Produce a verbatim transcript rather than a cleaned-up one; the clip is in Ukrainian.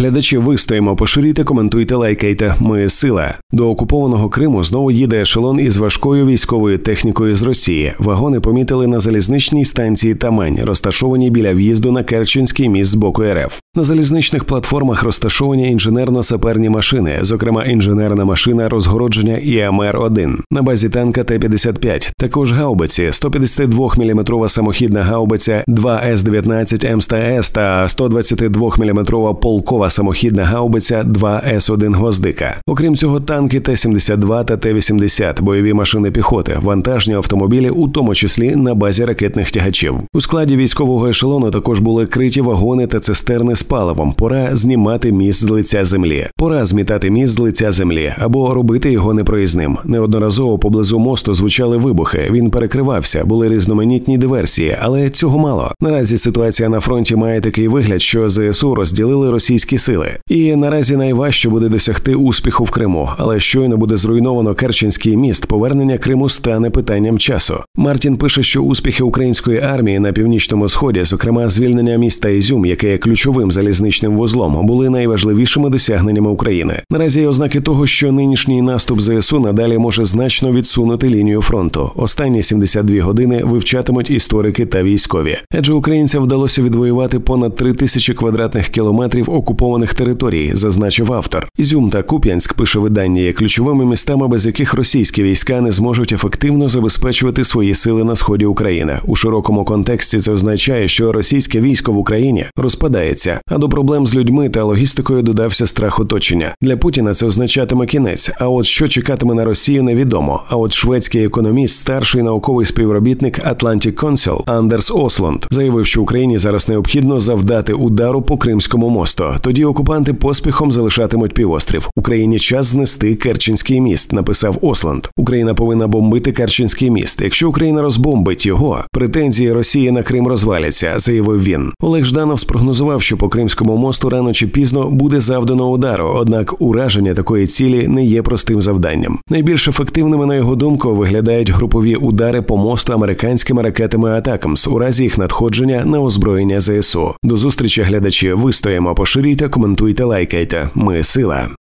Глядачі, вистоїмо, поширюйте, коментуйте, лайкайте. Ми сила. До окупованого Криму знову їде ешелон із важкою військовою технікою з Росії. Вагони помітили на залізничній станції Тамань, розташованій біля в'їзду на Керченський міст з боку РФ. На залізничних платформах розташовані інженерно-саперні машини, зокрема інженерна машина розгородження І М Р один. На базі танка Т п'ятдесят п'ять. Також гаубиці, сто п'ятдесят два міліметрова самохідна гаубиця два С дев'ятнадцять М С Т С та сто двадцять два міліметрова полкова самохідна гаубиця два С один Гвоздика. Окрім цього, танки Т сімдесят два та Т вісімдесят, бойові машини піхоти, вантажні автомобілі, у тому числі на базі ракетних тягачів. У складі військового ешелону також були криті вагони та цистерни з паливом. Пора знімати міст з лиця землі. Пора змітати міст з лиця землі або робити його непроїзним. Неодноразово поблизу мосту звучали вибухи. Він перекривався, були різноманітні диверсії, але цього мало. Наразі ситуація на фронті має такий вигляд, що З С У розділили російські сили. І наразі найважче буде досягти успіху в Криму, але щойно буде зруйновано Керченський міст, повернення Криму стане питанням часу. Мартін пише, що успіхи української армії на північному сході, зокрема звільнення міста Ізюм, яке є ключовим залізничним вузлом, були найважливішими досягненнями України. Наразі є ознаки того, що нинішній наступ З С У надалі може значно відсунути лінію фронту. Останні сімдесят дві години вивчатимуть історики та військові. Адже українцям вдалося відвоювати понад три тисячі квадратних кілометрів окупованих територій, зазначив автор. Ізюм та Куп'янськ, пише видання, є ключовими містами, без яких російські війська не зможуть ефективно забезпечувати свої сили на сході України. У широкому контексті це означає, що російське військо в Україні розпадається, а до проблем з людьми та логістикою додався страх оточення. Для Путіна це означатиме кінець, а от що чекатиме на Росію, невідомо. А от шведський економіст, старший науковий співробітник Atlantic Council Андерс Ослунд заявив, що Україні зараз необхідно завдати удару по Кримському мосту. Тоді окупанти поспіхом залишатимуть півострів. Україні час знести Керченський міст, написав Ослунд. Україна повинна бомбити Керченський міст. Якщо Україна розбомбить його, претензії Росії на Крим розваляться, заявив він. Олег Жданов спрогнозував, що по Кримському мосту рано чи пізно буде завдано удару, однак ураження такої цілі не є простим завданням. Найбільш ефективними, на його думку, виглядають групові удари по мосту американськими ракетами «Атакамс» у разі їх надходження на озброєння З С У. До зустрічі, глядачі, вистоїмо, поширюйте, коментуйте, лайкайте. Ми сила.